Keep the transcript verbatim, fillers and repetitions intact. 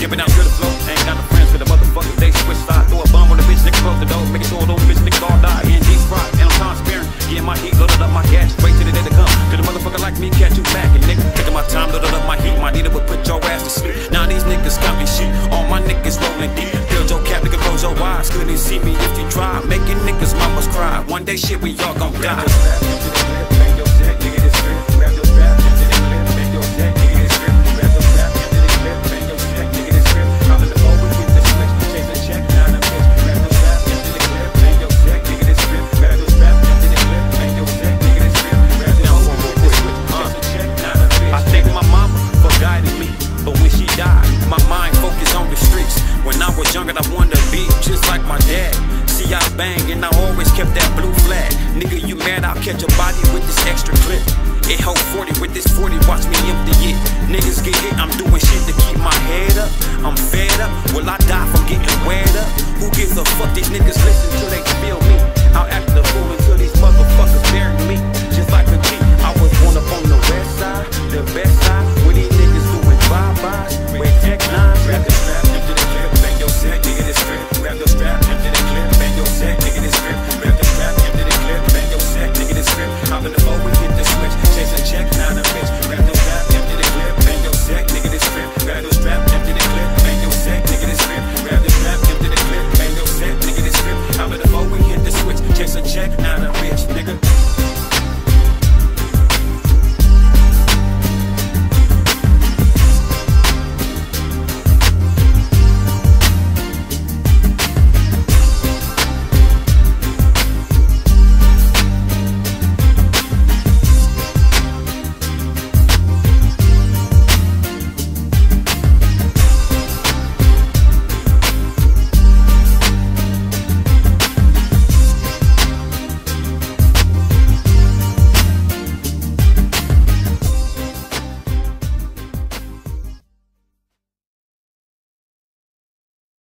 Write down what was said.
Skipping out to the flow, ain't got no friends with the motherfuckers. They switch side, throw a bomb on the bitch, nigga close the door, make it so those bitch niggas all die. And deep fried, and I'm transparent. Getting my heat, loaded up my gas, wait till the day to come. Till the motherfucker like me catch you back, and nigga taking my time, loaded up my heat. My needle would put your ass to sleep. Now these niggas got me shit. All my niggas rolling deep. Build your cap, nigga, close your eyes. Couldn't see me if you try. Making niggas mamas cry. One day shit, we all gon' die. I wanted to be just like my dad. See, I bang and I always kept that blue flag. Nigga, you mad? I'll catch a body with this extra clip. It hold forty with this forty, watch me empty it. Niggas get hit, I'm doing shit to keep my head up. I'm fed up, will I die from getting wet up? Who gives a fuck? These niggas listen till they